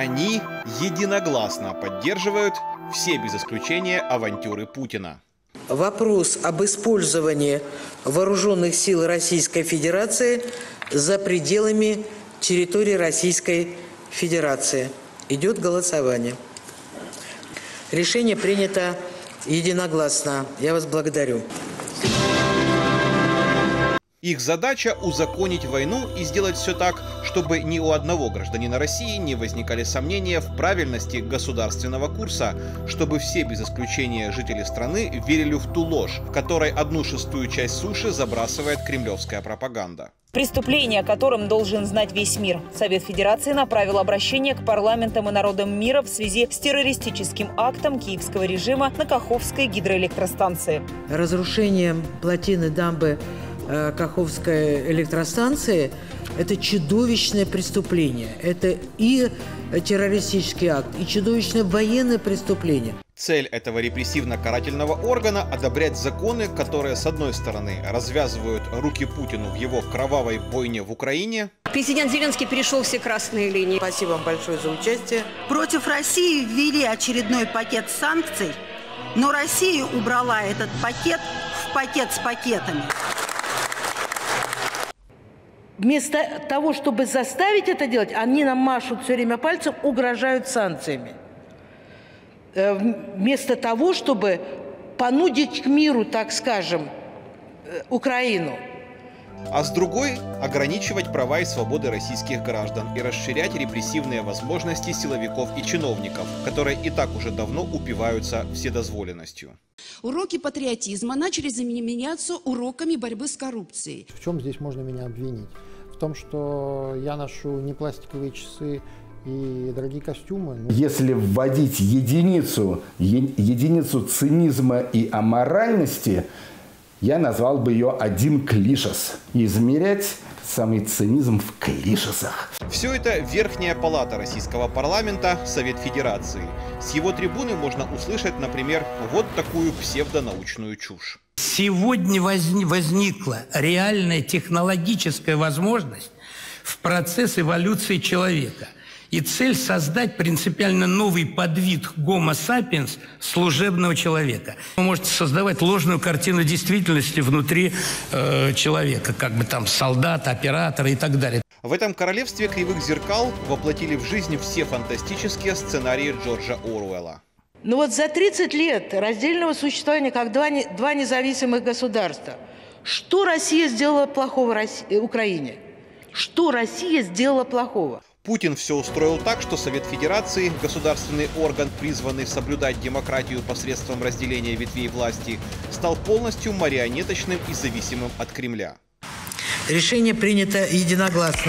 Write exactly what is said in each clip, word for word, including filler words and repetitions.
Они единогласно поддерживают все без исключения авантюры Путина. Вопрос об использовании вооруженных сил Российской Федерации за пределами территории Российской Федерации. Идет голосование. Решение принято единогласно. Я вас благодарю. Их задача – узаконить войну и сделать все так, чтобы ни у одного гражданина России не возникали сомнения в правильности государственного курса, чтобы все без исключения жители страны верили в ту ложь, в которой одну шестую часть суши забрасывает кремлевская пропаганда. Преступление, о котором должен знать весь мир. Совет Федерации направил обращение к парламентам и народам мира в связи с террористическим актом киевского режима на Каховской гидроэлектростанции. Разрушение плотины дамбы Каховской электростанции – это чудовищное преступление. Это и террористический акт, и чудовищное военное преступление. Цель этого репрессивно-карательного органа – одобрять законы, которые, с одной стороны, развязывают руки Путину в его кровавой бойне в Украине. Президент Зеленский перешел все красные линии. Спасибо вам большое за участие. Против России ввели очередной пакет санкций, но Россия убрала этот пакет в пакет с пакетами. Вместо того, чтобы заставить это делать, они нам машут все время пальцем, угрожают санкциями. Вместо того, чтобы понудить к миру, так скажем, Украину. А с другой – ограничивать права и свободы российских граждан и расширять репрессивные возможности силовиков и чиновников, которые и так уже давно упиваются вседозволенностью. Уроки патриотизма начали заменяться уроками борьбы с коррупцией. В чем здесь можно меня обвинить? В том, что я ношу не пластиковые часы и дорогие костюмы. Если вводить единицу, е- единицу цинизма и аморальности, я назвал бы ее один клишес. Измерять самый цинизм в клишесах. Все это верхняя палата российского парламента, Совет Федерации. С его трибуны можно услышать, например, вот такую псевдонаучную чушь. Сегодня возникла реальная технологическая возможность в процесс эволюции человека. И цель создать принципиально новый подвид Homo sapiens служебного человека. Вы можете создавать ложную картину действительности внутри э, человека, как бы там солдат, оператор и так далее. В этом королевстве кривых зеркал воплотили в жизнь все фантастические сценарии Джорджа Оруэлла. Ну вот за тридцать лет раздельного существования как два, не, два независимых государства, что Россия сделала плохого России, Украине? Что Россия сделала плохого? Путин все устроил так, что Совет Федерации, государственный орган, призванный соблюдать демократию посредством разделения ветвей власти, стал полностью марионеточным и зависимым от Кремля. Решение принято единогласно.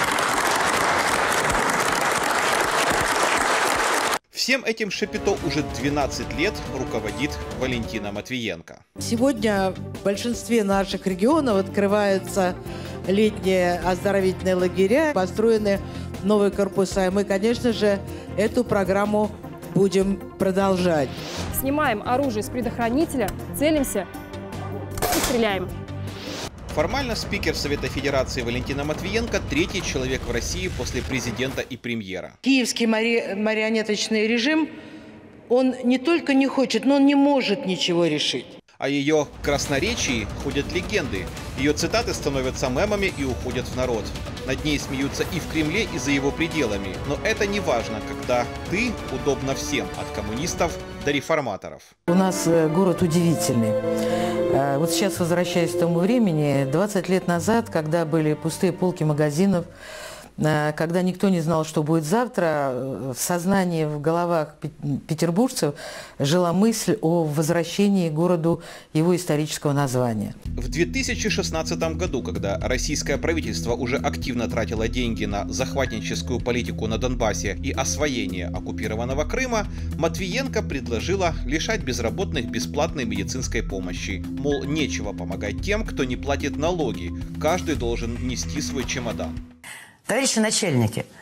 Всем этим шапито уже двенадцать лет руководит Валентина Матвиенко. Сегодня в большинстве наших регионов открываются летние оздоровительные лагеря, построены новые корпуса. И мы, конечно же, эту программу будем продолжать. Снимаем оружие с предохранителя, целимся и стреляем. Формально спикер Совета Федерации Валентина Матвиенко – третий человек в России после президента и премьера. Киевский мари... марионеточный режим, он не только не хочет, но он не может ничего решить. О ее красноречии ходят легенды. Ее цитаты становятся мемами и уходят в народ. Над ней смеются и в Кремле, и за его пределами. Но это не важно, когда ты удобно всем, от коммунистов до реформаторов. У нас город удивительный. Вот сейчас, возвращаясь к тому времени, двадцать лет назад, когда были пустые полки магазинов, когда никто не знал, что будет завтра, в сознании, в головах петербуржцев жила мысль о возвращении городу его исторического названия. В две тысячи шестнадцатом году, когда российское правительство уже активно тратило деньги на захватническую политику на Донбассе и освоение оккупированного Крыма, Матвиенко предложила лишать безработных бесплатной медицинской помощи. Мол, нечего помогать тем, кто не платит налоги, каждый должен нести свой чемодан. Товарищи начальники,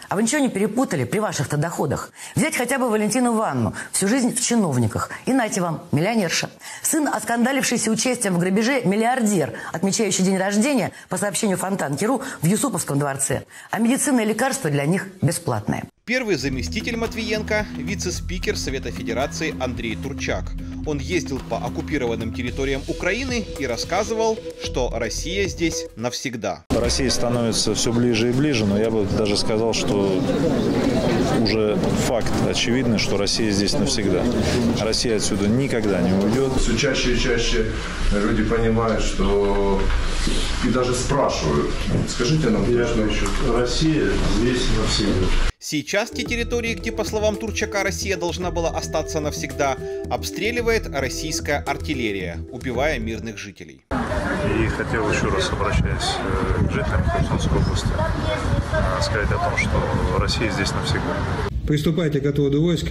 А вы ничего не перепутали при ваших-то доходах? Взять хотя бы Валентину Ивановну, всю жизнь в чиновниках. И нате вам, миллионерша. Сын, оскандалившийся участием в грабеже, миллиардер, отмечающий день рождения, по сообщению Фонтанки.ру, в Юсуповском дворце. А медицина и лекарства для них бесплатные. Первый заместитель Матвиенко – вице-спикер Совета Федерации Андрей Турчак. Он ездил по оккупированным территориям Украины и рассказывал, что Россия здесь навсегда. Россия становится все ближе и ближе, но я бы даже сказал, что уже факт очевидный, что Россия здесь навсегда. Россия отсюда никогда не уйдет. Все чаще и чаще люди понимают, что и даже спрашивают, скажите нам, точно еще, Россия здесь навсегда. Сейчас те территории, где, по словам Турчака, Россия должна была остаться навсегда, обстреливает российская артиллерия, убивая мирных жителей. И хотел еще раз, обращаясь к жителям Херсонской области, сказать о том, что Россия здесь навсегда. Приступайте к отводу войск.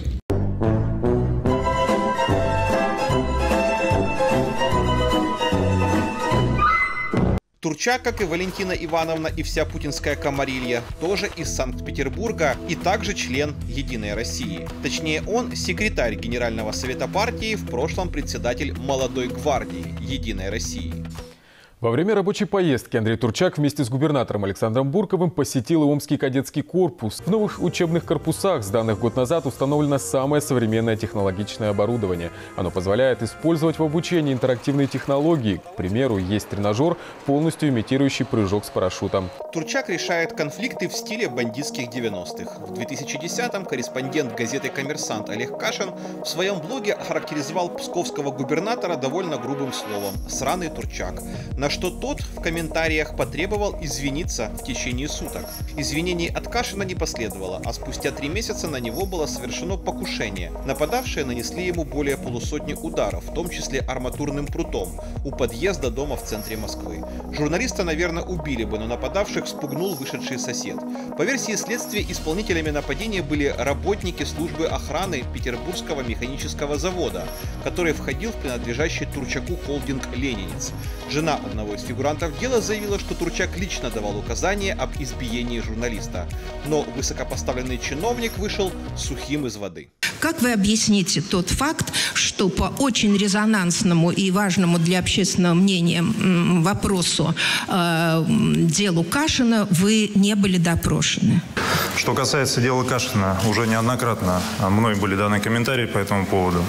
Турчак, как и Валентина Ивановна и вся путинская комарилья, тоже из Санкт-Петербурга и также член «Единой России». Точнее, он секретарь Генерального совета партии, в прошлом председатель молодой гвардии «Единой России». Во время рабочей поездки Андрей Турчак вместе с губернатором Александром Бурковым посетил Омский кадетский корпус. В новых учебных корпусах, сданных год назад, установлено самое современное технологичное оборудование. Оно позволяет использовать в обучении интерактивные технологии. К примеру, есть тренажер, полностью имитирующий прыжок с парашютом. Турчак решает конфликты в стиле бандитских девяностых. В две тысячи десятом корреспондент газеты «Коммерсант» Олег Кашин в своем блоге охарактеризовал псковского губернатора довольно грубым словом «сраный Турчак», на что тот в комментариях потребовал извиниться в течение суток. Извинений от Кашина не последовало, а спустя три месяца на него было совершено покушение. Нападавшие нанесли ему более полусотни ударов, в том числе арматурным прутом, у подъезда дома в центре Москвы. Журналиста, наверное, убили бы, но нападавших спугнул вышедший сосед. По версии следствия, исполнителями нападения были работники службы охраны Петербургского механического завода, который входил в принадлежащий Турчаку холдинг «Ленинец». Жена одного из фигурантов дела заявила, что Турчак лично давал указания об избиении журналиста. Но высокопоставленный чиновник вышел сухим из воды. Как вы объясните тот факт, что по очень резонансному и важному для общественного мнения вопросу э, делу Кашина вы не были допрошены? Что касается дела Кашина, уже неоднократно мной были даны комментарии по этому поводу.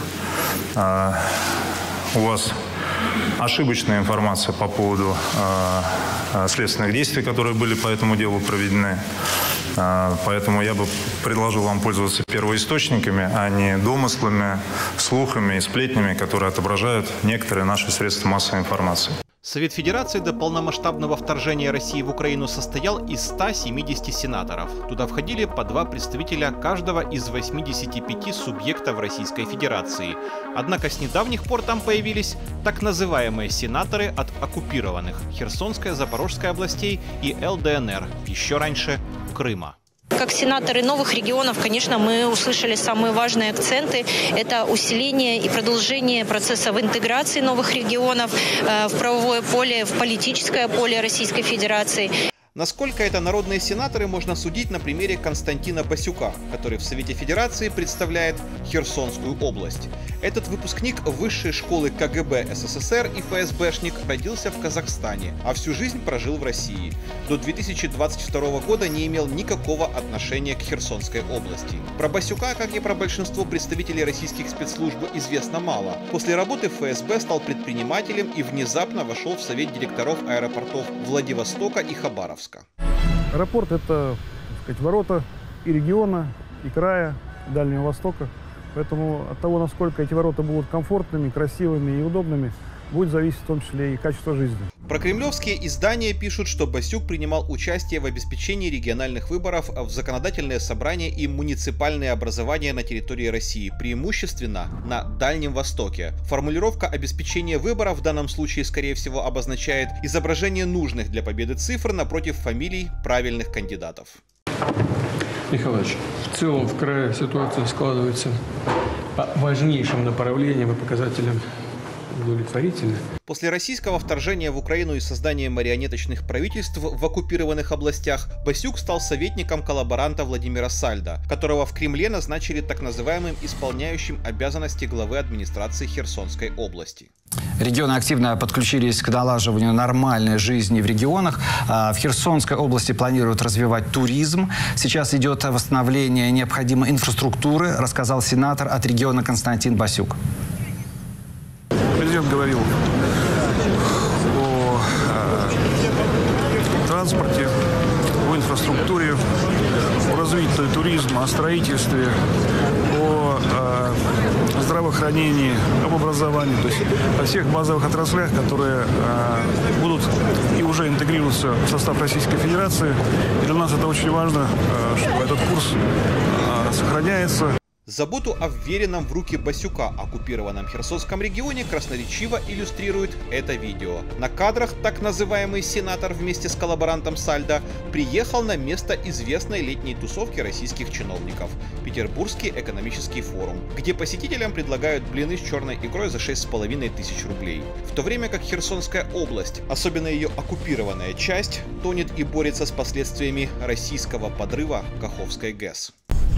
А, у вас ошибочная информация по поводу э, следственных действий, которые были по этому делу проведены. Э, поэтому я бы предложил вам пользоваться первоисточниками, а не домыслами, слухами и сплетнями, которые отображают некоторые наши средства массовой информации. Совет Федерации до полномасштабного вторжения России в Украину состоял из ста семидесяти сенаторов. Туда входили по два представителя каждого из восьмидесяти пяти субъектов Российской Федерации. Однако с недавних пор там появились так называемые сенаторы от оккупированных Херсонской, Запорожской областей и эл дэ эн эр, еще раньше Крыма. Как сенаторы новых регионов, конечно, мы услышали самые важные акценты. Это усиление и продолжение процесса в интеграции новых регионов в правовое поле, в политическое поле Российской Федерации. Насколько это народные сенаторы, можно судить на примере Константина Басюка, который в Совете Федерации представляет Херсонскую область. Этот выпускник высшей школы ка гэ бэ эс эс эс эр и эф эс бэшник родился в Казахстане, а всю жизнь прожил в России. До две тысячи двадцать второго года не имел никакого отношения к Херсонской области. Про Басюка, как и про большинство представителей российских спецслужб, известно мало. После работы в эф эс бэ стал предпринимателем и внезапно вошел в совет директоров аэропортов Владивостока и Хабаровска. Аэропорт – это, так сказать, ворота и региона, и края, и Дальнего Востока. Поэтому от того, насколько эти ворота будут комфортными, красивыми и удобными, будет зависеть в том числе и качество жизни. Прокремлевские издания пишут, что Басюк принимал участие в обеспечении региональных выборов в законодательные собрания и муниципальные образования на территории России, преимущественно на Дальнем Востоке. Формулировка обеспечения выборов в данном случае, скорее всего, обозначает изображение нужных для победы цифр напротив фамилий правильных кандидатов. Михайлович, в целом в крае ситуация складывается по важнейшим направлениям и показателям удовлетворительны. После российского вторжения в Украину и создания марионеточных правительств в оккупированных областях Басюк стал советником коллаборанта Владимира Сальдо, которого в Кремле назначили так называемым исполняющим обязанности главы администрации Херсонской области. Регионы активно подключились к налаживанию нормальной жизни в регионах. В Херсонской области планируют развивать туризм. Сейчас идет восстановление необходимой инфраструктуры, рассказал сенатор от региона Константин Басюк. Президент говорил о э, транспорте, о инфраструктуре, о развитии туризма, о строительстве, о э, здравоохранении, об образовании, то есть о всех базовых отраслях, которые э, будут и уже интегрируются в состав Российской Федерации. И для нас это очень важно, э, чтобы этот курс э, сохраняется. Заботу о вверенном в руки Басюка оккупированном Херсонском регионе красноречиво иллюстрирует это видео. На кадрах так называемый сенатор вместе с коллаборантом Сальдо приехал на место известной летней тусовки российских чиновников – Петербургский экономический форум, где посетителям предлагают блины с черной икрой за шесть с половиной тысяч рублей. В то время как Херсонская область, особенно ее оккупированная часть, тонет и борется с последствиями российского подрыва Каховской ГЭС.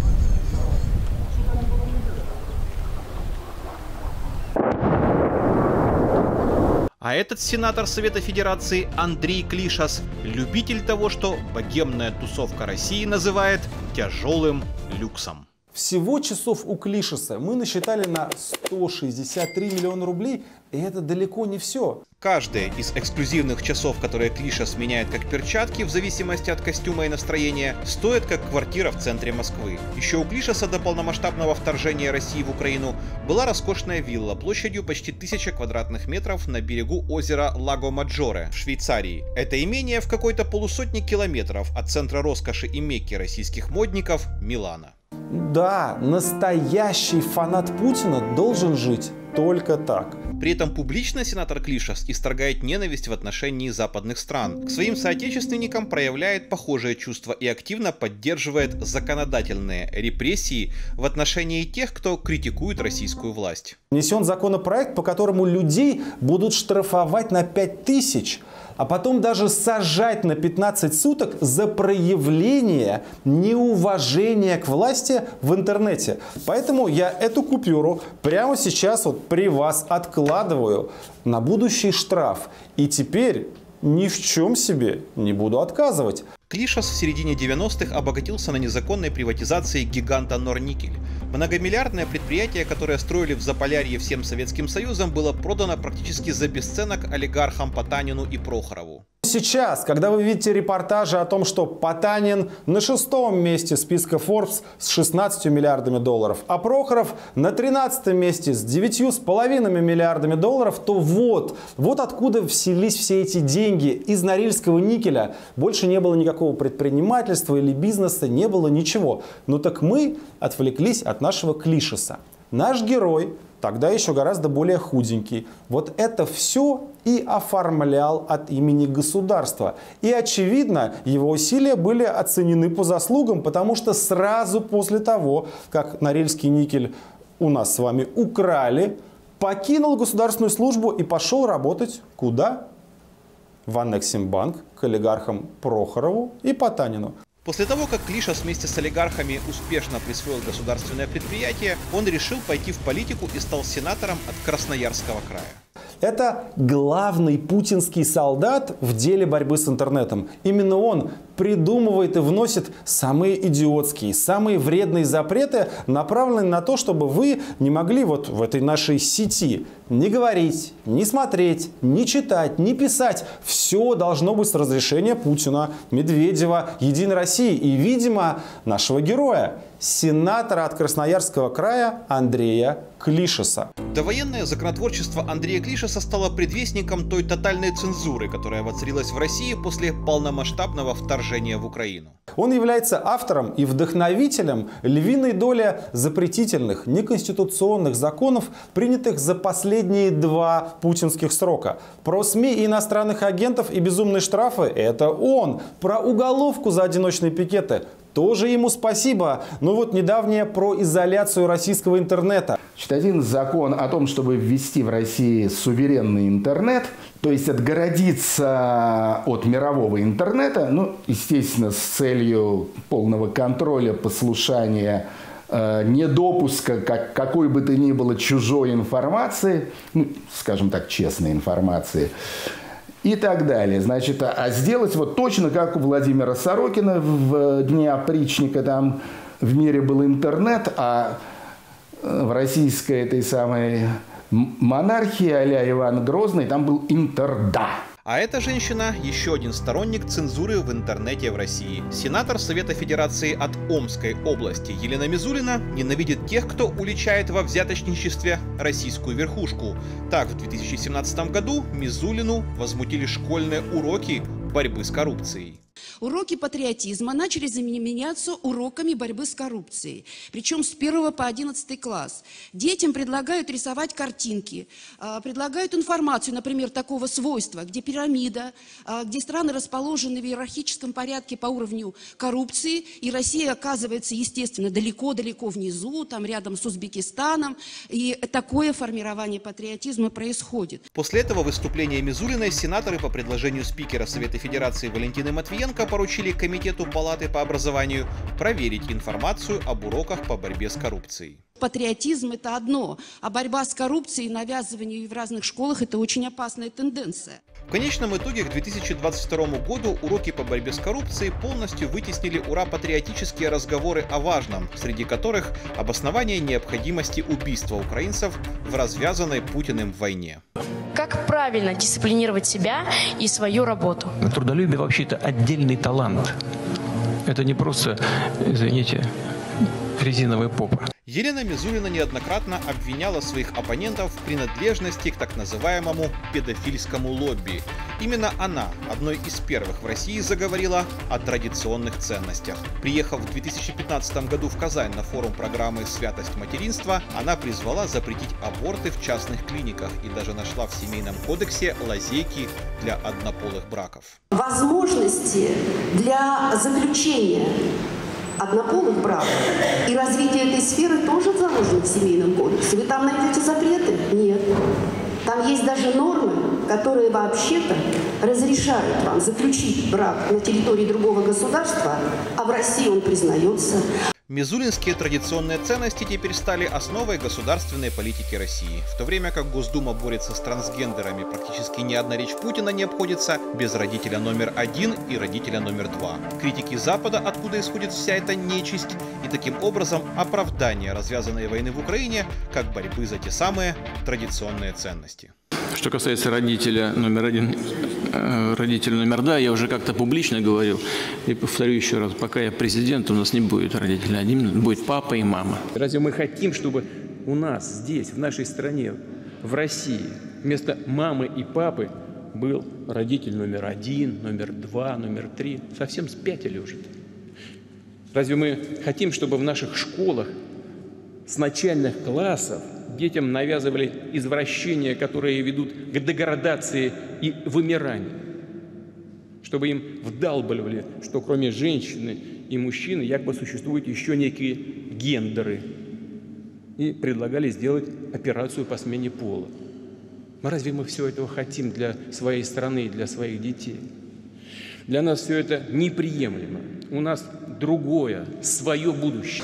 А этот сенатор Совета Федерации Андрей Клишас – любитель того, что богемная тусовка России называет тяжелым люксом. Всего часов у Клишаса мы насчитали на сто шестьдесят три миллиона рублей, и это далеко не все. Каждая из эксклюзивных часов, которые Клишас меняет как перчатки в зависимости от костюма и настроения, стоит как квартира в центре Москвы. Еще у Клишаса до полномасштабного вторжения России в Украину была роскошная вилла площадью почти тысяча квадратных метров на берегу озера Лаго-Маджоре в Швейцарии. Это имение в какой-то полусотни километров от центра роскоши и мекки российских модников Милана. Да, настоящий фанат Путина должен жить только так. При этом публично сенатор Клишас исторгает ненависть в отношении западных стран. К своим соотечественникам проявляет похожее чувство и активно поддерживает законодательные репрессии в отношении тех, кто критикует российскую власть. Внесен законопроект, по которому людей будут штрафовать на пять тысяч, а потом даже сажать на пятнадцать суток за проявление неуважения к власти в интернете. Поэтому я эту купюру прямо сейчас вот при вас откладываю на будущий штраф. И теперь ни в чем себе не буду отказывать. Клишас в середине девяностых обогатился на незаконной приватизации гиганта Норникель. Многомиллиардное предприятие, которое строили в Заполярье всем Советским Союзом, было продано практически за бесценок олигархам Потанину и Прохорову. Сейчас, когда вы видите репортажи о том, что Потанин на шестом месте списка Forbes с шестнадцатью миллиардами долларов, а Прохоров на тринадцатом месте с девятью с половиной миллиардами долларов, то вот, вот откуда взялись все эти деньги из Норильского никеля. Больше не было никакого предпринимательства или бизнеса, не было ничего. Ну так мы отвлеклись от нашего Клишаса. Наш герой, тогда еще гораздо более худенький, вот это все и оформлял от имени государства. И очевидно, его усилия были оценены по заслугам, потому что сразу после того, как Норильский никель у нас с вами украли, покинул государственную службу и пошел работать куда? В Аннексимбанк к олигархам Прохорову и Потанину. После того, как Клишас вместе с олигархами успешно присвоил государственное предприятие, он решил пойти в политику и стал сенатором от Красноярского края. Это главный путинский солдат в деле борьбы с интернетом. Именно он придумывает и вносит самые идиотские, самые вредные запреты, направленные на то, чтобы вы не могли вот в этой нашей сети не говорить, не смотреть, не читать, не писать. Все должно быть с разрешения Путина, Медведева, Единой России и, видимо, нашего героя, сенатора от Красноярского края Андрея Клишаса. Довоенное законотворчество Андрея Клишаса стало предвестником той тотальной цензуры, которая воцарилась в России после полномасштабного вторжения в Украину. Он является автором и вдохновителем львиной доли запретительных, неконституционных законов, принятых за последние два путинских срока. Про СМИ и иностранных агентов и безумные штрафы – это он. Про уголовку за одиночные пикеты – тоже ему спасибо. Но вот недавнее про изоляцию российского интернета. Значит, один закон о том, чтобы ввести в России суверенный интернет, то есть отгородиться от мирового интернета, ну, естественно, с целью полного контроля, послушания, э, недопуска как, какой бы то ни было чужой информации, ну, скажем так, честной информации, и так далее. Значит, а, а сделать вот точно как у Владимира Сорокина в дни опричника, там в мире был интернет, а в российской этой самой монархии а-ля Иван Грозный там был интерда. А эта женщина – еще один сторонник цензуры в интернете в России. Сенатор Совета Федерации от Омской области Елена Мизулина ненавидит тех, кто уличает во взяточничестве российскую верхушку. Так, в две тысячи семнадцатом году Мизулину возмутили школьные уроки борьбы с коррупцией. Уроки патриотизма начали заменяться уроками борьбы с коррупцией. Причем с первого по одиннадцатый класс. Детям предлагают рисовать картинки, предлагают информацию, например, такого свойства, где пирамида, где страны расположены в иерархическом порядке по уровню коррупции, и Россия оказывается, естественно, далеко-далеко внизу, там рядом с Узбекистаном, и такое формирование патриотизма происходит. После этого выступления Мизулиной сенаторы по предложению спикера Совета Федерации Валентины Матвиенко поручили Комитету Палаты по образованию проверить информацию об уроках по борьбе с коррупцией. Патриотизм – это одно, а борьба с коррупцией и навязывание в разных школах – это очень опасная тенденция. В конечном итоге к две тысячи двадцать второму году уроки по борьбе с коррупцией полностью вытеснили ура-патриотические разговоры о важном, среди которых обоснование необходимости убийства украинцев в развязанной Путиным войне. Как правильно дисциплинировать себя и свою работу? Трудолюбие вообще-то отдельный талант. Это не просто, извините, резиновая попа. Елена Мизулина неоднократно обвиняла своих оппонентов в принадлежности к так называемому педофильскому лобби. Именно она, одной из первых в России, заговорила о традиционных ценностях. Приехав в две тысячи пятнадцатом году в Казань на форум программы «Святость материнства», она призвала запретить аборты в частных клиниках и даже нашла в Семейном кодексе лазейки для однополых браков. Возможности для заключения однополых браков и развитие этой сферы тоже заложено в Семейном кодексе. Вы там найдете запреты? Нет. Там есть даже нормы, которые вообще-то разрешают вам заключить брак на территории другого государства, а в России он признается. Мизулинские традиционные ценности теперь стали основой государственной политики России. В то время как Госдума борется с трансгендерами, практически ни одна речь Путина не обходится без родителя номер один и родителя номер два. Критики Запада, откуда исходит вся эта нечисть, и таким образом оправдание развязанной войны в Украине как борьбы за те самые традиционные ценности. Что касается родителя номер один, э, родителя номер два, я уже как-то публично говорил, и повторю еще раз, пока я президент, у нас не будет родителя один, будет папа и мама. Разве мы хотим, чтобы у нас здесь, в нашей стране, в России, вместо мамы и папы был родитель номер один, номер два, номер три? Совсем спятили уже. Разве мы хотим, чтобы в наших школах с начальных классов детям навязывали извращения, которые ведут к деградации и вымиранию? Чтобы им вдалбливали, что кроме женщины и мужчины якобы существуют еще некие гендеры. И предлагали сделать операцию по смене пола. Разве мы все этого хотим для своей страны и для своих детей? Для нас все это неприемлемо. У нас другое, свое будущее.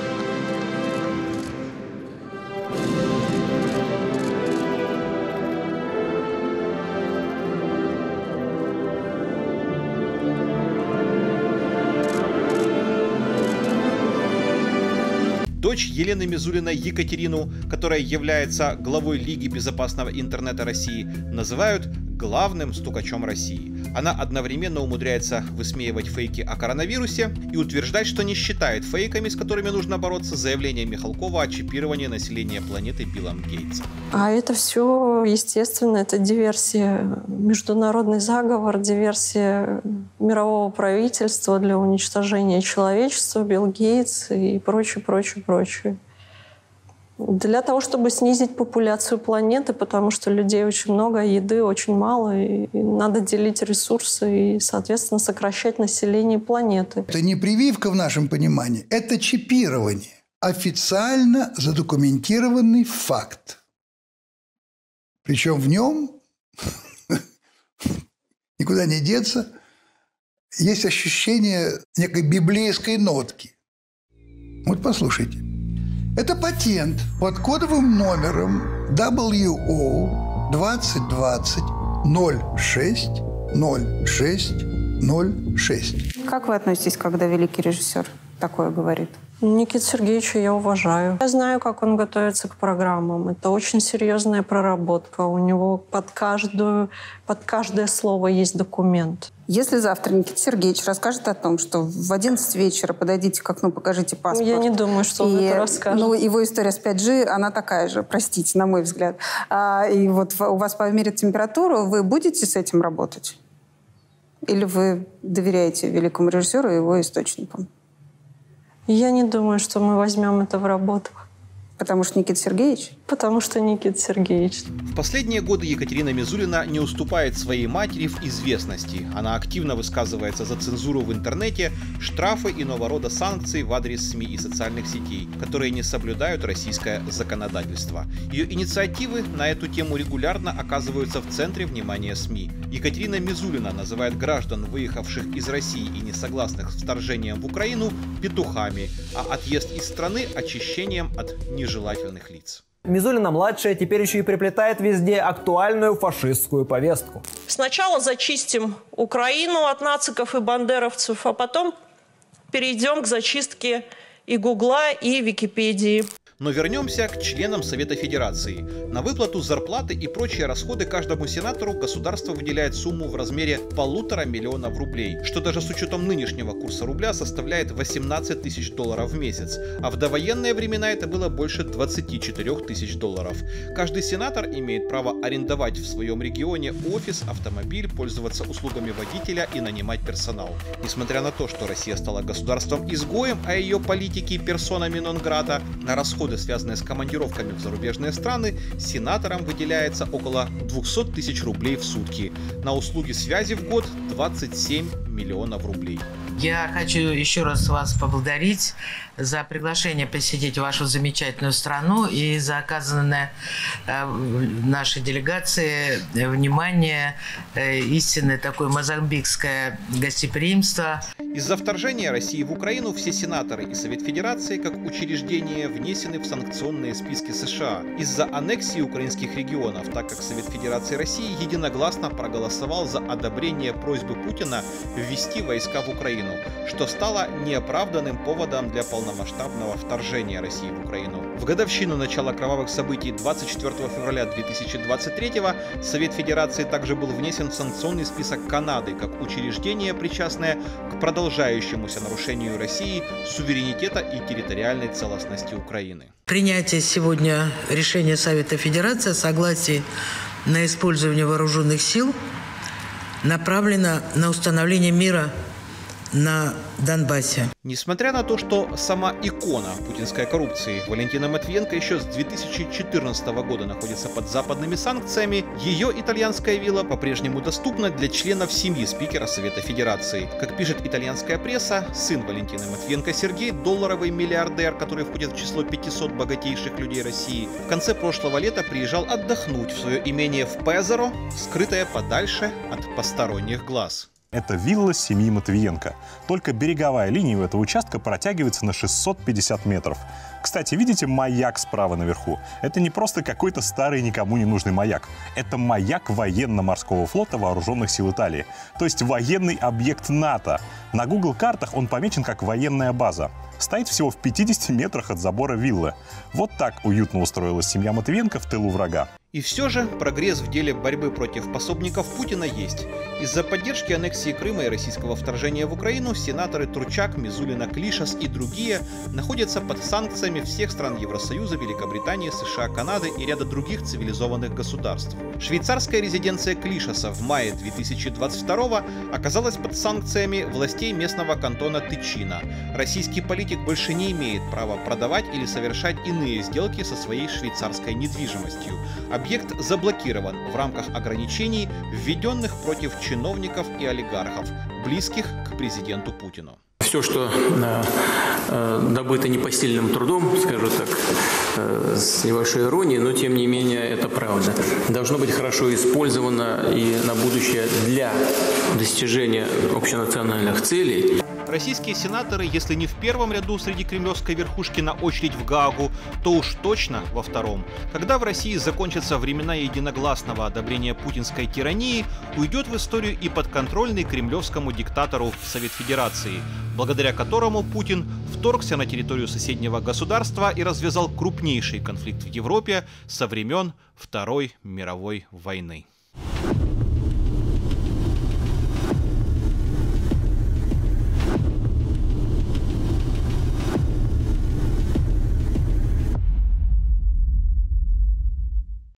Дочь Елены Мизулиной Екатерину, которая является главой Лиги безопасного интернета России, называют главным стукачом России. Она одновременно умудряется высмеивать фейки о коронавирусе и утверждать, что не считает фейками, с которыми нужно бороться, заявление Михалкова о чипировании населения планеты Биллом Гейтсом. А это все, естественно, это диверсия, международный заговор, диверсия мирового правительства для уничтожения человечества, Билл Гейтс и прочее, прочее, прочее. Для того, чтобы снизить популяцию планеты, потому что людей очень много, еды очень мало, и надо делить ресурсы и, соответственно, сокращать население планеты. Это не прививка в нашем понимании, это чипирование. Официально задокументированный факт. Причем в нем никуда не деться. Есть ощущение некой библейской нотки. Вот послушайте. Это патент под кодовым номером дабл ю о двадцать двадцать ноль шесть ноль шесть ноль шесть. Как вы относитесь, когда великий режиссер такое говорит? Никиту Сергеевича я уважаю. Я знаю, как он готовится к программам. Это очень серьезная проработка. У него под, каждую, под каждое слово есть документ. Если завтра Никита Сергеевич расскажет о том, что в одиннадцать вечера подойдите к окну, покажите паспорт. Я не думаю, что он и, это расскажет. Ну, его история с пять джи, она такая же, простите, на мой взгляд. А, и вот у вас померят температуру, вы будете с этим работать? Или вы доверяете великому режиссеру и его источникам? Я не думаю, что мы возьмем это в работу. Потому что Никита Сергеевич? Потому что Никита Сергеевич. В последние годы Екатерина Мизулина не уступает своей матери в известности. Она активно высказывается за цензуру в интернете, штрафы и иного рода санкции в адрес СМИ и социальных сетей, которые не соблюдают российское законодательство. Ее инициативы на эту тему регулярно оказываются в центре внимания СМИ. Екатерина Мизулина называет граждан, выехавших из России и не согласных с вторжением в Украину, петухами, а отъезд из страны – очищением от нежелательных лиц. Мизулина-младшая теперь еще и приплетает везде актуальную фашистскую повестку. Сначала зачистим Украину от нациков и бандеровцев, а потом перейдем к зачистке и Гугла, и Википедии. Но вернемся к членам Совета Федерации. На выплату зарплаты и прочие расходы каждому сенатору государство выделяет сумму в размере полутора миллионов рублей, что даже с учетом нынешнего курса рубля составляет восемнадцать тысяч долларов в месяц, а в довоенные времена это было больше двадцати четырёх тысяч долларов. Каждый сенатор имеет право арендовать в своем регионе офис, автомобиль, пользоваться услугами водителя и нанимать персонал. Несмотря на то, что Россия стала государством-изгоем, а ее политики персонами нон-грата, на расходы, связанные с командировками в зарубежные страны, сенаторам выделяется около двухсот тысяч рублей в сутки. На услуги связи в год двадцать семь миллионов рублей. Я хочу еще раз вас поблагодарить за приглашение посетить вашу замечательную страну и за оказанное э, нашей делегации внимание, э, истинное такое мозамбикское гостеприимство. Из-за вторжения России в Украину все сенаторы и Совет Федерации как учреждения внесены в санкционные списки США. Из-за аннексии украинских регионов, так как Совет Федерации России единогласно проголосовал за одобрение просьбы Путина ввести войска в Украину, что стало неоправданным поводом для полномасштабного вторжения России в Украину. В годовщину начала кровавых событий двадцать четвёртого февраля две тысячи двадцать третьего Совет Федерации также был внесен в санкционный список Канады как учреждение, причастное к продолжающемуся нарушению России суверенитета и территориальной целостности Украины. Принятие сегодня решения Совета Федерации о согласии на использование вооруженных сил направлено на установление мира на Донбассе. Несмотря на то, что сама икона путинской коррупции Валентина Матвиенко еще с две тысячи четырнадцатого года находится под западными санкциями, ее итальянская вилла по-прежнему доступна для членов семьи спикера Совета Федерации. Как пишет итальянская пресса, сын Валентины Матвиенко Сергей, долларовый миллиардер, который входит в число пятисот богатейших людей России, в конце прошлого лета приезжал отдохнуть в свое имение в Пезаро, скрытое подальше от посторонних глаз. Это вилла семьи Матвиенко. Только береговая линия у этого участка протягивается на шестьсот пятьдесят метров. Кстати, видите маяк справа наверху? Это не просто какой-то старый никому не нужный маяк. Это маяк военно-морского флота Вооруженных сил Италии. То есть военный объект НАТО. На Google картах он помечен как военная база. Стоит всего в пятидесяти метрах от забора виллы. Вот так уютно устроилась семья Матвиенко в тылу врага. И все же прогресс в деле борьбы против пособников Путина есть. Из-за поддержки аннексии Крыма и российского вторжения в Украину сенаторы Турчак, Мизулина, Клишас и другие находятся под санкциями всех стран Евросоюза, Великобритании, США, Канады и ряда других цивилизованных государств. Швейцарская резиденция Клишаса в мае две тысячи двадцать второго оказалась под санкциями властей местного кантона Тычино. Российский политик больше не имеет права продавать или совершать иные сделки со своей швейцарской недвижимостью. Объект заблокирован в рамках ограничений, введенных против чиновников и олигархов, близких к президенту Путину. Все, что э, э, добыто непосильным трудом, скажу так, э, с небольшой иронией, но тем не менее это правда, должно быть хорошо использовано и на будущее для достижения общенациональных целей. Российские сенаторы, если не в первом ряду среди кремлевской верхушки на очередь в Гаагу, то уж точно во втором. Когда в России закончатся времена единогласного одобрения путинской тирании, уйдет в историю и подконтрольный кремлевскому диктатору Совет Федерации, благодаря которому Путин вторгся на территорию соседнего государства и развязал крупнейший конфликт в Европе со времен Второй мировой войны.